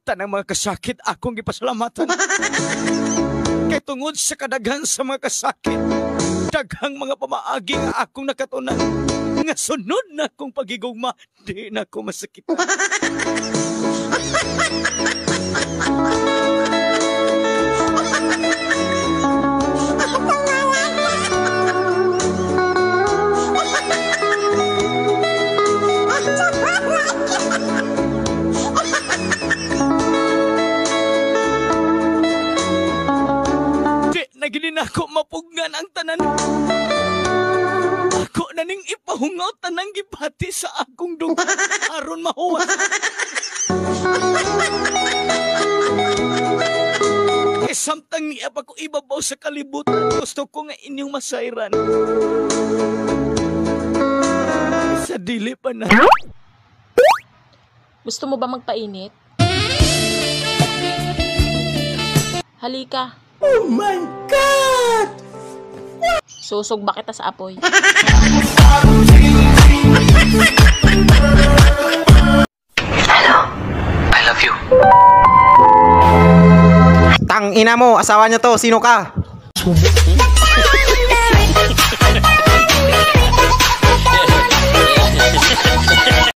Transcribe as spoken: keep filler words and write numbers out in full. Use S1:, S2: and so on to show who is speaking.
S1: Tanang mga kasakit akong gipasalamatan. Kay tungod sa kadaghan sa mga kasakit, daghang mga pamaagi nga akong nakatunan, nga sunod na akong pagigugma, di na ako masakit. Naginin ako mapugnan ang tanan. Ako na ning ipahungaw tanang gibati sa akong dugo aron mahuwas. Kaya samtang niya pa ko ibabaw sa kalibutan, gusto ko nga inyong masayran. Sa dili pa na.
S2: Gusto mo ba magpainit? Halika.
S1: Oh my God!
S2: Susog ba kita sa apoy?
S3: Hello, I love you.
S4: Tang ina mo, asawa niyo to, sino ka?